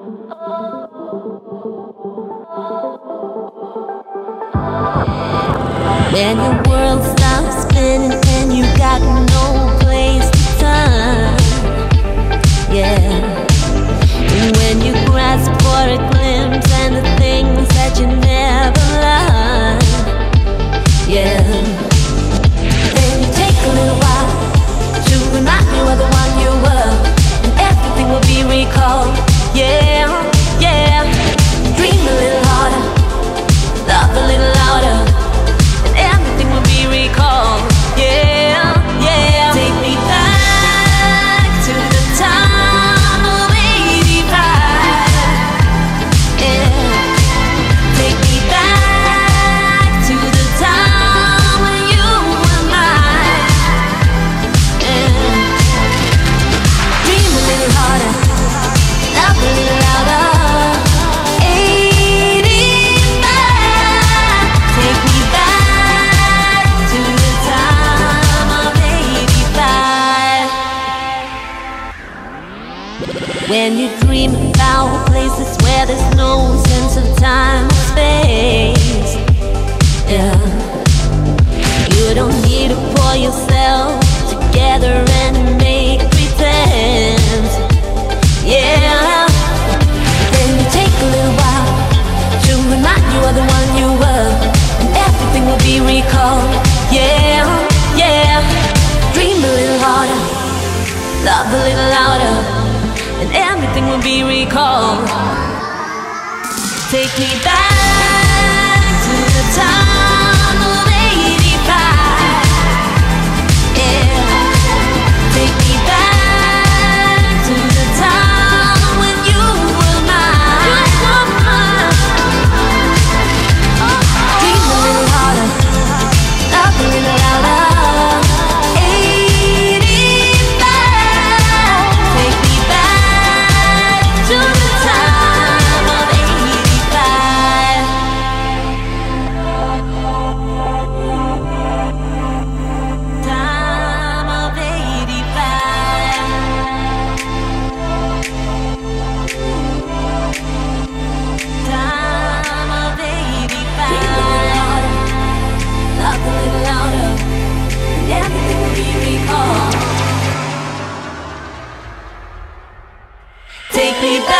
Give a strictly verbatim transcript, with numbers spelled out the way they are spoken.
When your world stops spinning and you got no place to turn, yeah. And when you grasp for a glimpse and the things that you never learned, yeah. Then you take a little while to remind you of the one you were, and everything will be recalled, yeah, yeah. Dream a little harder, love a little louder, everything will be recalled, yeah, yeah. Take me back to the time of eighty-five, yeah. Take me back to the time when you were mine, yeah. Dream a little harder, love a little louder. When you dream about places where there's no sense of time or space, yeah. You don't need to pull yourself together and make pretense, yeah. Then you take a little while to remind you of the one you were, and everything will be recalled, yeah, yeah. Dream a little harder, love a little louder, and everything will be recalled. Take me back to the time of eighty-five, yeah. Take me back to the time when you were mine. Dream a little harder, love a little louder. Take me back.